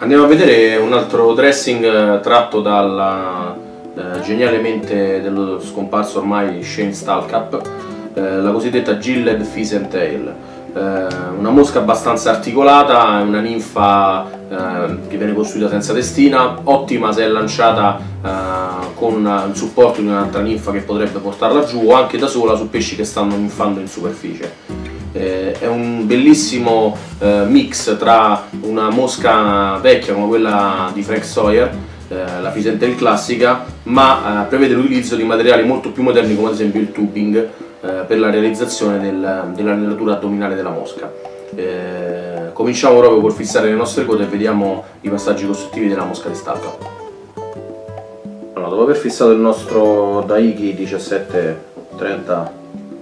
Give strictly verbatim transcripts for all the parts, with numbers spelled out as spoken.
Andiamo a vedere un altro dressing tratto dalla eh, geniale mente dello scomparso ormai Shane Stalcup, eh, la cosiddetta Gilded Pheasant-tail. Eh, una mosca abbastanza articolata, una ninfa eh, che viene costruita senza testina, ottima se è lanciata eh, con il supporto di un'altra ninfa che potrebbe portarla giù, o anche da sola su pesci che stanno ninfando in superficie. Eh, è un bellissimo eh, mix tra una mosca vecchia come quella di Frank Sawyer, eh, la Pheasant-tail classica, ma eh, prevede l'utilizzo di materiali molto più moderni come ad esempio il tubing eh, per la realizzazione del, dell'annellatura addominale della mosca. Eh, cominciamo proprio col fissare le nostre code e vediamo i passaggi costruttivi della mosca di Stalcup. Allora, dopo aver fissato il nostro Daiki diciassette trenta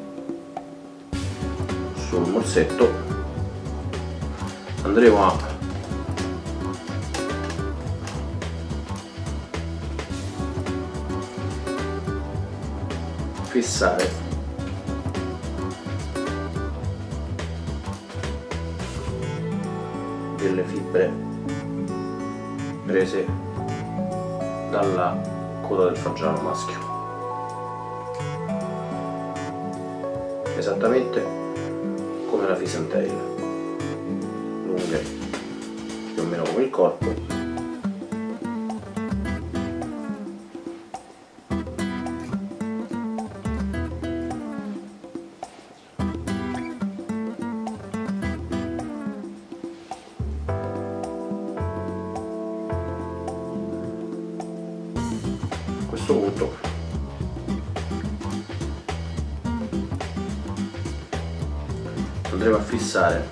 sul morsetto, andremo a fissare delle fibre prese dalla coda del fagiano maschio, esattamente come la Pheasant-tail, lunghe più o meno come il corpo, a questo punto andremo a fissare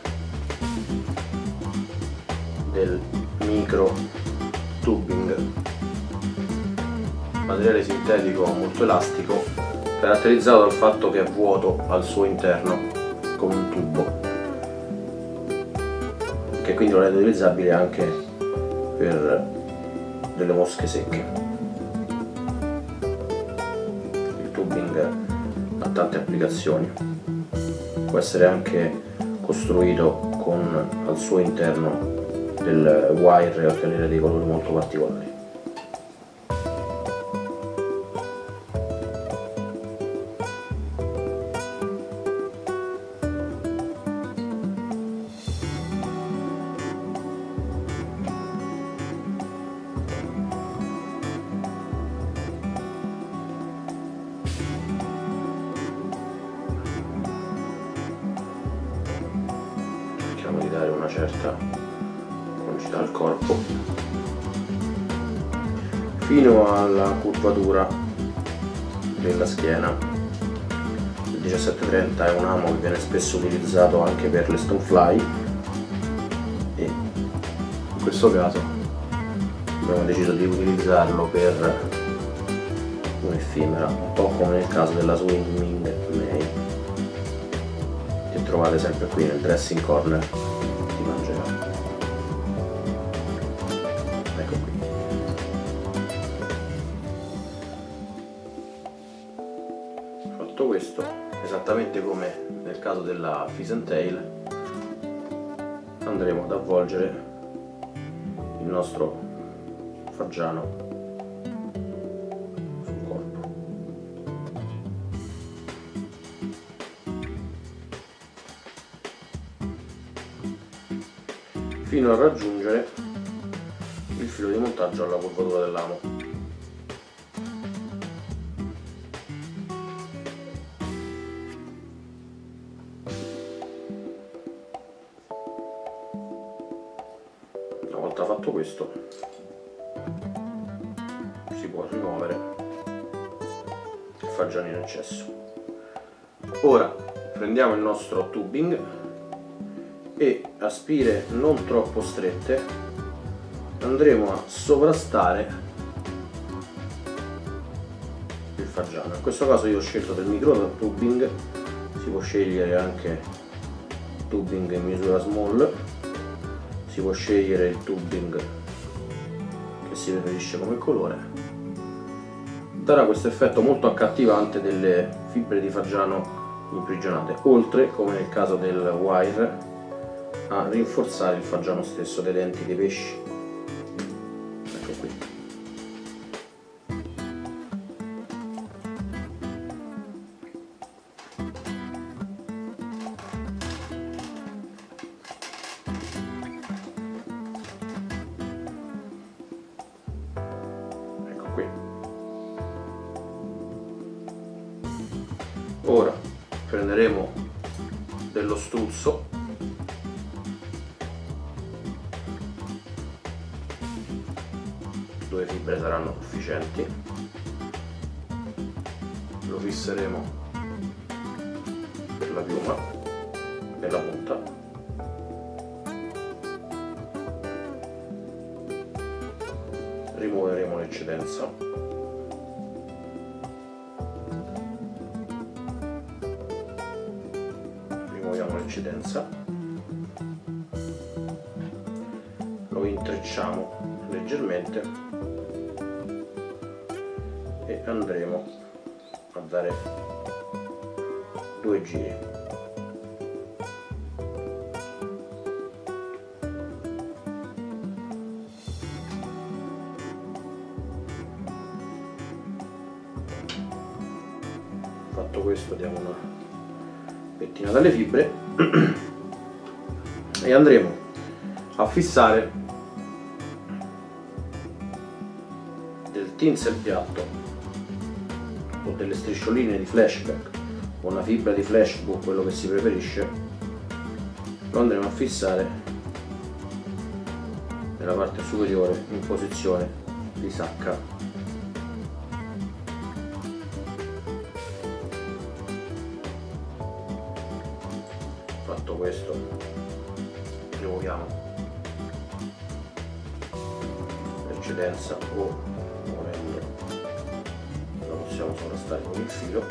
del micro tubing, materiale sintetico molto elastico, caratterizzato dal fatto che è vuoto al suo interno come un tubo, che quindi non è utilizzabile anche per delle mosche secche. Il tubing ha tante applicazioni. Può essere anche costruito con al suo interno del wire e ottenere dei colori molto particolari. Di dare una certa concità al corpo fino alla curvatura della schiena. Il diciassette trenta è un amo che viene spesso utilizzato anche per le stonefly e in questo caso abbiamo deciso di utilizzarlo per un'effimera, un po' come nel caso della Swimming May, che trovate sempre qui nel dressing corner di Mangerà. Ecco qui. Fatto questo, esattamente come nel caso della Pheasant-tail, andremo ad avvolgere il nostro fagiano sul corpo. Fino a raggiungere il filo di montaggio alla curvatura dell'amo. Una volta fatto questo si può rimuovere il fagiano in eccesso. Ora prendiamo il nostro tubing e a spire non troppo strette andremo a sovrastare il fagiano. In questo caso io ho scelto del micro tubing, si può scegliere anche tubing in misura small, si può scegliere il tubing che si preferisce come colore. Darà questo effetto molto accattivante delle fibre di fagiano imprigionate, oltre, come nel caso del wire, a rinforzare il fagiano stesso dei denti dei pesci. Ora prenderemo dello struzzo, due fibre saranno sufficienti, lo fisseremo per la piuma nella punta, rimuoveremo l'eccedenza, rimuoviamo l'eccedenza, lo intrecciamo leggermente e andremo a dare due giri. Fatto questo diamo una pettinata alle fibre e andremo a fissare del tinsel piatto o delle striscioline di flashback o una fibra di flashbook, quello che si preferisce, lo andremo a fissare nella parte superiore in posizione di sacca. Fatto questo rimuoviamo l'eccedenza o volendo la possiamo sovrastare con il filo.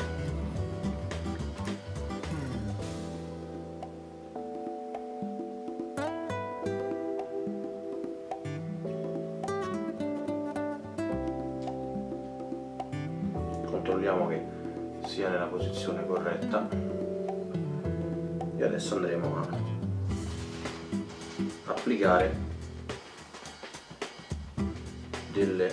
Controlliamo che sia nella posizione corretta. E adesso andremo a applicare delle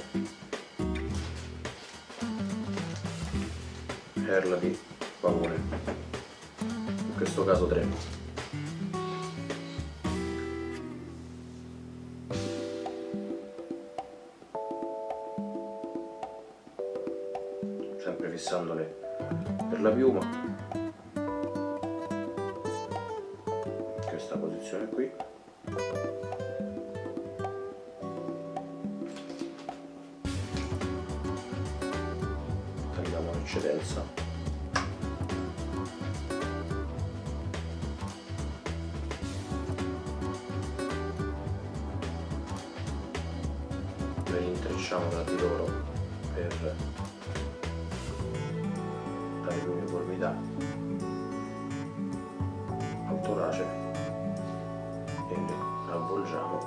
perla di pavone, in questo caso tre. Sempre fissandole per la piuma. Questa posizione qui, tagliamo l'eccedenza, le intrecciamo tra di loro per dare più uniformità al torace e le avvolgiamo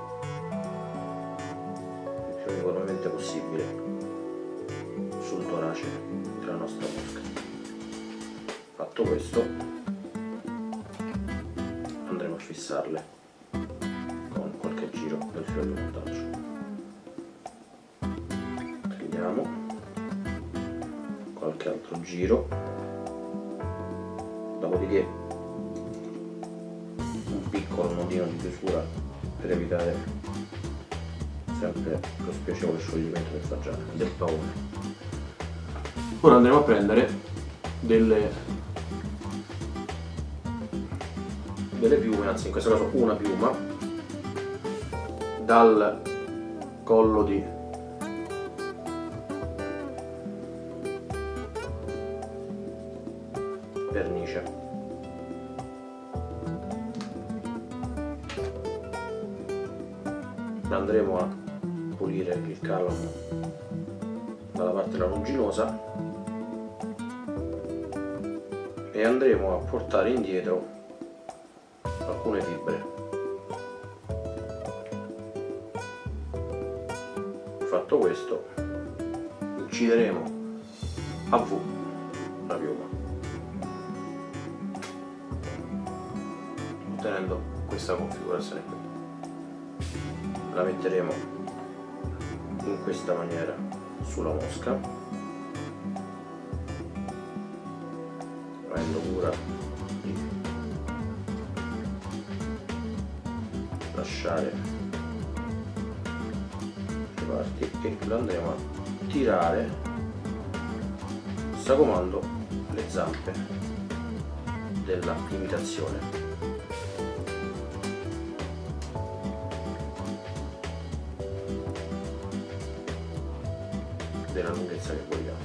il più uniformemente possibile sul torace della nostra mosca. Fatto questo andremo a fissarle con qualche giro del filo di montaggio. Tagliamo qualche altro giro, dopodiché piccolo nodino di chiusura per evitare sempre lo spiacevole scioglimento del fagiano, del pavone. Ora andremo a prendere delle, delle piume, anzi in questo caso una piuma, dal collo di vernice. Andremo a pulire il calamo dalla parte lanuginosa e andremo a portare indietro alcune fibre. Fatto questo, incideremo a V la piuma, ottenendo questa configurazione qui. La metteremo in questa maniera sulla mosca, avendo cura di lasciare le parti, e la andremo a tirare sagomando le zampe della imitazione. Della lunghezza che vogliamo.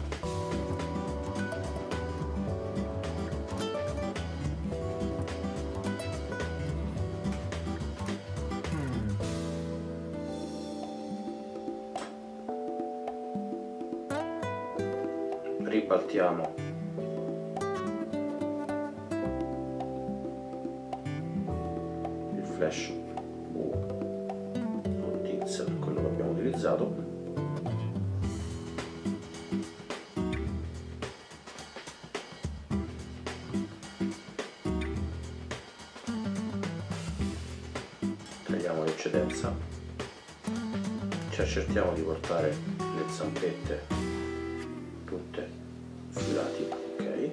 Ribaltiamo il flash o tiz, quello che abbiamo utilizzato, tagliamo l'eccedenza, ci accertiamo di portare le zampette tutte filati, ok,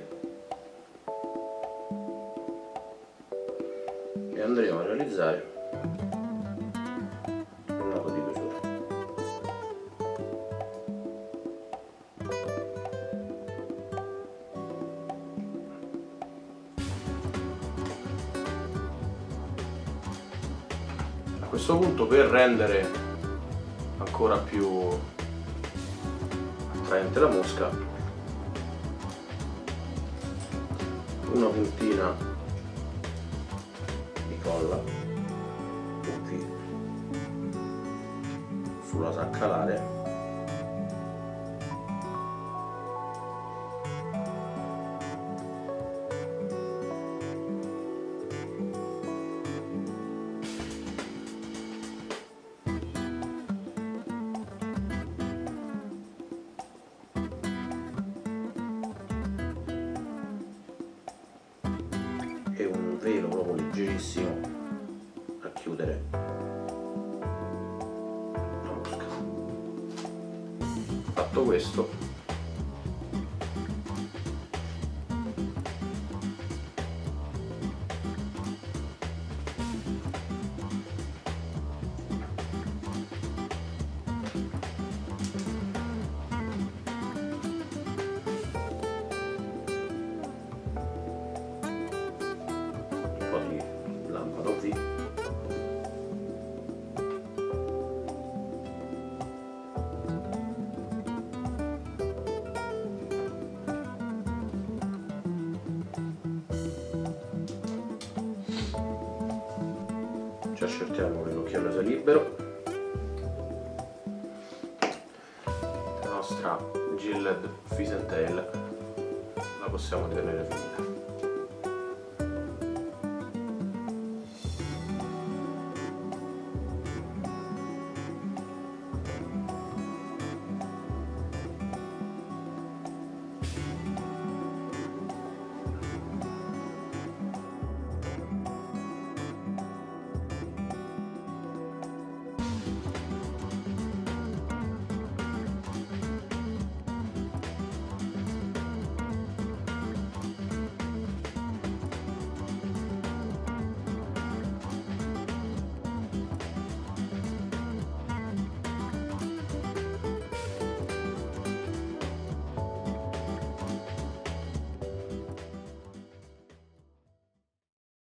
e andremo a realizzare il nodo di chiusura. A questo punto, per rendere ancora più attraente la mosca, una puntina di colla qui sulla sacca alare, e un velo proprio leggerissimo a chiudere la mosca. Fatto questo, ci accertiamo che l'occhiello sia libero. La nostra Gillette Fish and Tail la possiamo tenere finita.